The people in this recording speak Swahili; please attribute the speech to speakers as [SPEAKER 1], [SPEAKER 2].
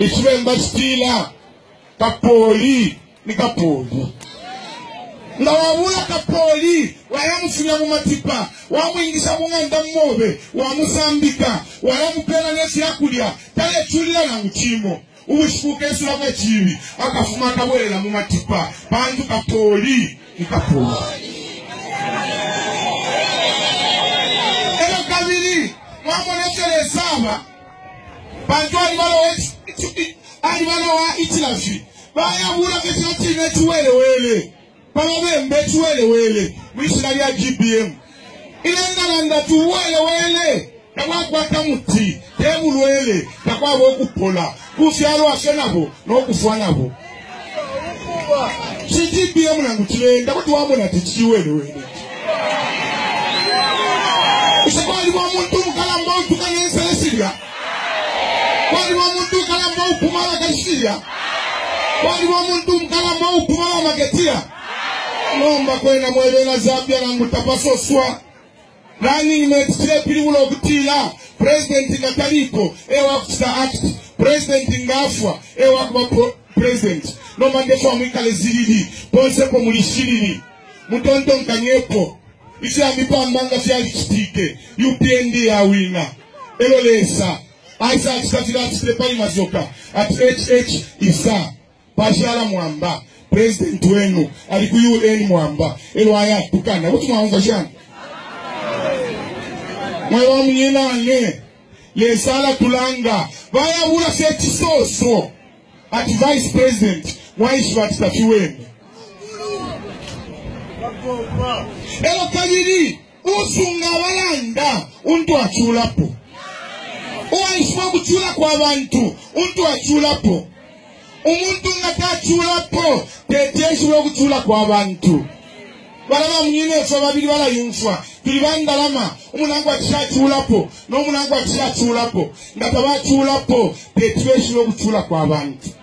[SPEAKER 1] Ichibemba stila kapoli ni kapoli. Ndawabula kapoli wayamufunya mu matipa wamwingisha mu nganda mmobe wamusambika wayamupera nesi yakulya tale chulira na mchimo ubushuke esula kwa chibi akafuma akabwela mu matipa bantu kapoli ni kapoli. Elo kabiri mwamona chele saba bantu alibalo wa itilafi bayabula ketinatine tuwele Baba tuwele mwishira ya GBM inenda tuwele takwa tamuti temulwele takwa bokupola kufyalo akenabo nokufwanabo si GBM nangutile kuti wabona tichiwele usakwali wa muntu mukalamba utukanense Syria kwali wa muntu kalamba upumala kashiria kwali wa muntu mukalamba upumala magetia Nomba kwena mwele na Zambia na mutapaso swa. Nani imetile piliwulo kutila. President Ngataliko. Ewa kusta act. President Ngafwa. Ewa kuwa president. Nomba ndefwa mwikale zilidi. Ponse po mulishilini. Mutonto nkanyepo. Isi amipa mbanga fiali kitike. UPND ya wina. Elo lesa. Aisa akisatila atipepali mazoka. At HH Isa. Pashala mwamba. President wenu alikuyu eni mwamba elo aya tukana wote mwaonga jana mwa mnyina ne le sala tulanga baya bula seti soso at vice president mwaishi watafi wenu elo kabiri usunga walanda untu achulapo mwaishi wakuchula kwa bantu untu achulapo umuntu ngatachulapo teteshi wokuchula kwa abantu balaba mnyine so babiri bala yumfwa tulibandalama umunangu atachulapo no munangu atachulapo ngatabachulapo teteshi wokuchula kwa abantu